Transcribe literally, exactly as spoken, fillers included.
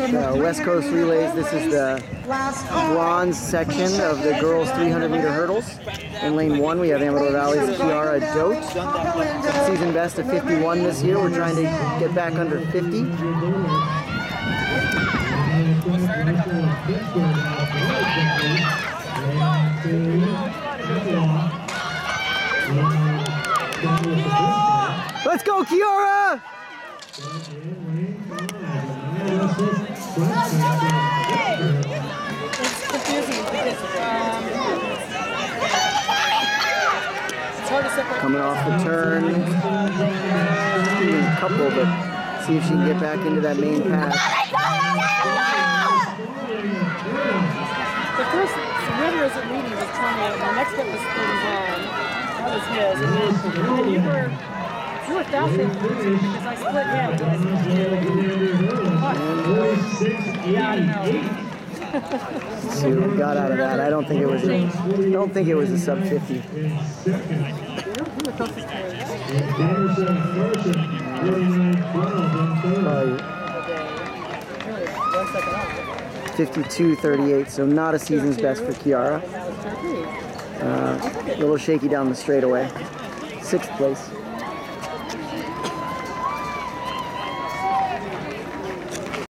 Uh, West Coast Relays, this is the bronze section of the girls three hundred meter hurdles. In lane one, we have Amador Valley's Kiara Dote. Season best of fifty-one this year. We're trying to get back under fifty. Let's go, Kiara! It's confusing because um, it's hard to separate. Coming off the turn. Doing a couple, but see if she can get back into that main path. The first surrender isn't leading was twenty-eight. The next bit was thirty-one. That was his. And then, and then you were you were fastly losing because I split him. Yeah, I know. See what we got out of that. I don't think it was a, I don't think it was a sub fifty. fifty-two thirty-eight, so not a season's best for Kiara. Uh, a little shaky down the straightaway. Sixth place.